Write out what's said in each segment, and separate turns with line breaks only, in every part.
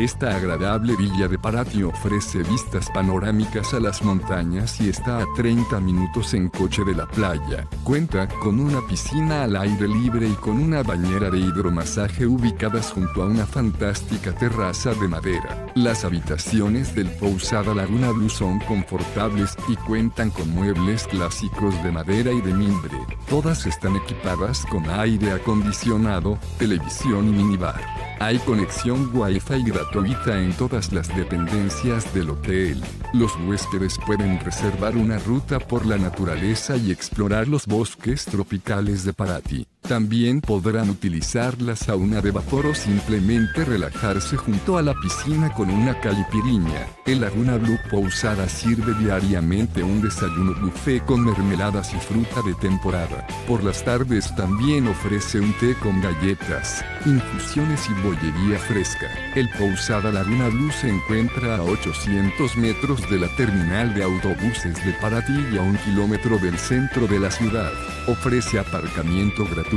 Esta agradable villa de Paraty ofrece vistas panorámicas a las montañas y está a 30 minutos en coche de la playa. Cuenta con una piscina al aire libre y con una bañera de hidromasaje ubicadas junto a una fantástica terraza de madera. Las habitaciones del Pousada Laguna Blue son confortables y cuentan con muebles clásicos de madera y de mimbre. Todas están equipadas con aire acondicionado, televisión y minibar. Hay conexión Wi-Fi gratuita en todas las dependencias del hotel. Los huéspedes pueden reservar una ruta por la naturaleza y explorar los bosques tropicales de Paraty. También podrán utilizar la sauna de vapor o simplemente relajarse junto a la piscina con una caipiriña. El Laguna Blue Pousada sirve diariamente un desayuno buffet con mermeladas y fruta de temporada. Por las tardes también ofrece un té con galletas, infusiones y bollería fresca. El Pousada Laguna Blue se encuentra a 800 metros de la terminal de autobuses de Paraty y a 1 kilómetro del centro de la ciudad. Ofrece aparcamiento gratuito.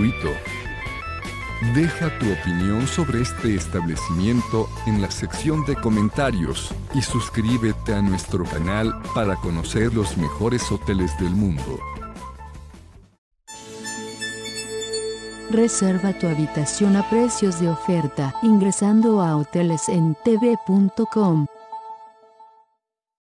Deja tu opinión sobre este establecimiento en la sección de comentarios y suscríbete a nuestro canal para conocer los mejores hoteles del mundo.
Reserva tu habitación a precios de oferta ingresando a hotelesentv.com.